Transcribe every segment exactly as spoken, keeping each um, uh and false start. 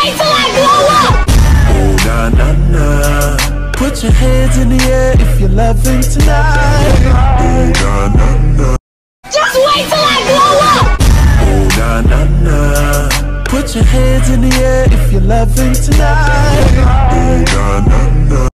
wait till I blow up! Oh, na na na. Put your hands in the air if you're loving tonight. Oh, na na na. Just wait till I blow up! Oh, na na na. Put your hands in the air if you're loving tonight. Oh, na na na.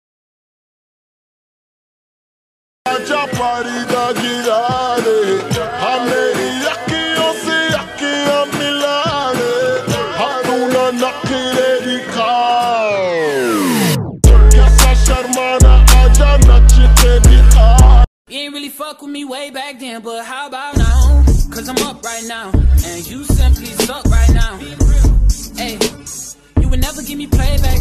You ain't really fuck with me way back then, but how about now? Cause I'm up right now, and you simply suck right now. Hey, you would never give me playback.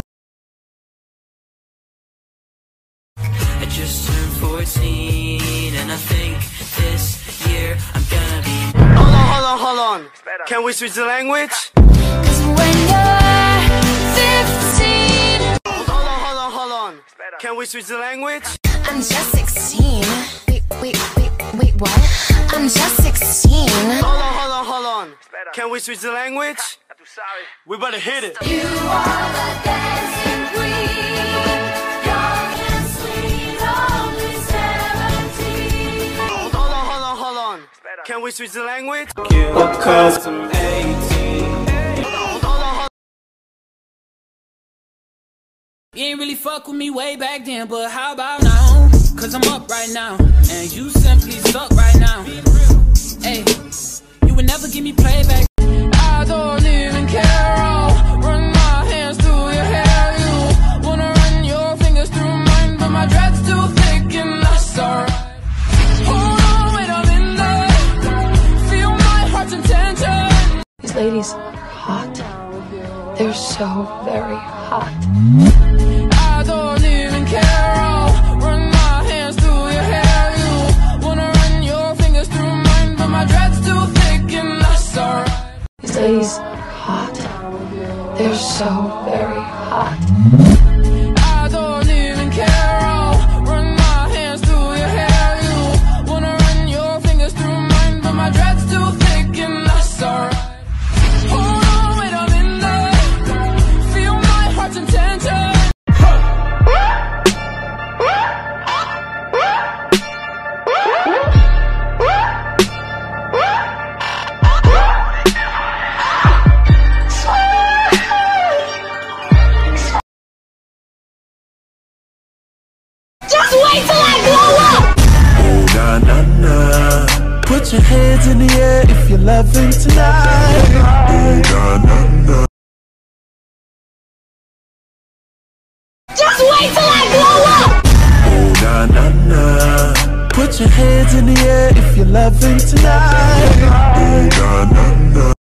I just turned fourteen, and I think this year I'm gonna be. Hold on, hold on, hold on. Can we switch the language? Cause when you're fifteen, Hold on, hold on, hold on. Can we switch the language? I'm just sixteen. Wait, wait, wait, wait, what? I'm just sixteen. Hold on, hold on, hold on. Can we switch the language? We better hit it. You are the dancing queen, young and sweet, only seventeen. Hold on, hold on, hold on. Can we switch the language? Cause I'm eighteen. Hold on, hold on. You ain't really fuck with me way back then, but how about now? Cause I'm up right now, and you simply suck right now. Hey, you would never give me playback. I don't even care, I'll run my hands through your hair. You wanna run your fingers through mine, but my dread's too thick and that's alright. Hold on, wait a minute, feel my heart's intention. These ladies are hot. They're so very hot. I don't even care, I'll run my hands through your hair. You wanna run your fingers through mine, but my dread's too thick and that's alright. These ladies are hot. They're so very hot. I don't even care, I'll run my hands through your hair. You wanna run your fingers through mine, but my dread's too thick and that's alright. Hold on, wait a minute, feel my heart's intention. Just wait till I blow up! Oh, na na na. Put your hands in the air if you're loving tonight. Oh, na na na. Just wait till I blow up! Oh, na na na. Put your hands in the air if you're loving tonight. Oh, na na na.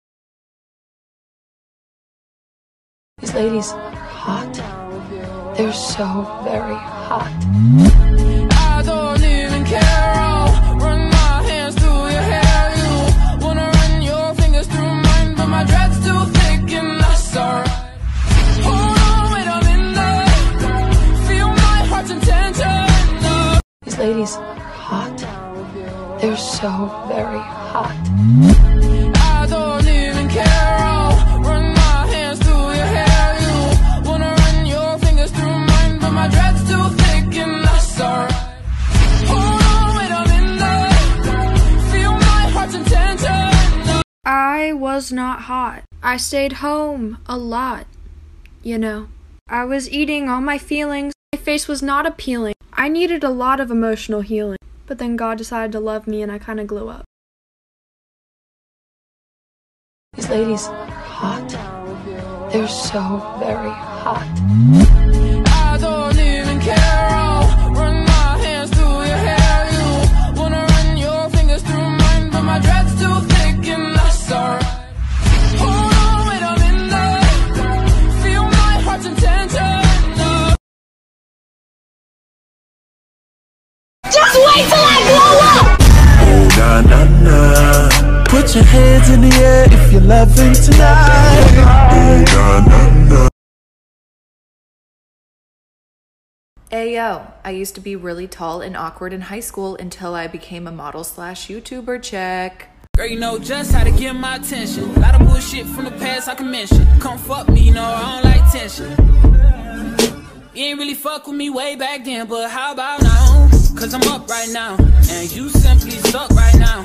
These ladies are hot. They're so very hot. I don't even care, I'll run my hands through your hair. You wanna run your fingers through mine, but my dread's too thick and that's alright. Hold on, wait a minute, feel my heart's intention. These ladies are hot. They're so very hot. I don't even care, I'll run my hands through your hair. You wanna run your fingers through mine, but my dread's too thick and that's alright. Hold on, wait a minute, feel my heart's intention. I was not hot. I stayed home a lot, you know. I was eating all my feelings. My face was not appealing. I needed a lot of emotional healing. But then God decided to love me and I kind of glue up. These ladies are hot. They're so very hot. I don't even care, I'll run my hands through your hair. You wanna run your fingers through mine, but my dread's too thick and that's alright. Hold on, wait a minute, feel my heart's intention. Just wait till I blow up! Oh, na na na. Put your hands in the air if you're loving tonight. Oh, na na na. Ayo, I used to be really tall and awkward in high school until I became a model slash YouTuber. Check. Girl, you know just how to get my attention. A lot of bullshit from the past I can mention. Come fuck me, you know I don't like tension. You ain't really fuck with me way back then, but how about now? Cause I'm up right now, and you simply suck right now.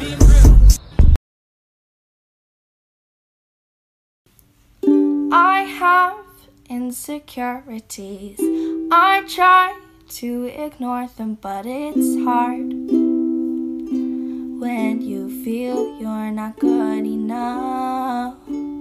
I have insecurities. I try to ignore them, but it's hard when you feel you're not good enough.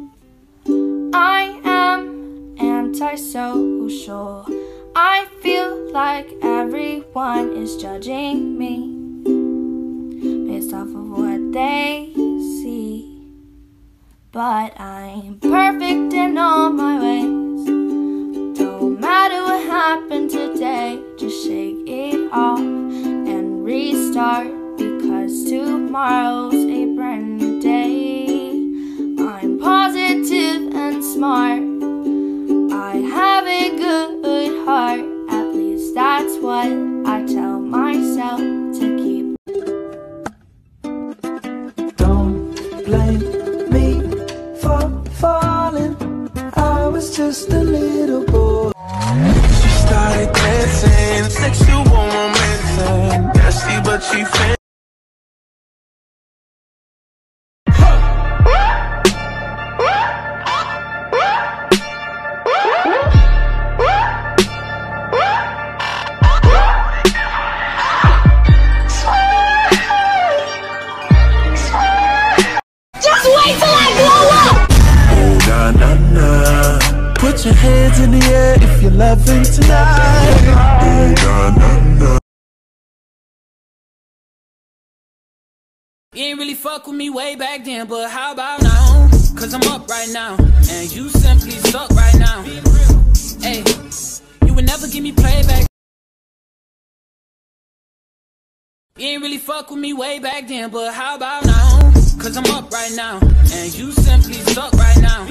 I am antisocial. I feel like everyone is judging me based off of what they see. But I'm perfect in all my ways. Don't matter what happened today, just shake it off and restart, because tomorrow's a brand new day. I'm positive and smart. I have a good heart, at least that's what I tell myself to keep. Don't blame me for falling. I was just a little boy. She started dancing, sexual romancing, nasty but she fancy. Put your hands in the air if you're loving tonight. Nah, nah, nah. You ain't really fuck with me way back then, but how about now? Cause I'm up right now, and you simply suck right now. Hey, you would never give me playback. You ain't really fuck with me way back then, but how about now? Cause I'm up right now, and you simply suck right now.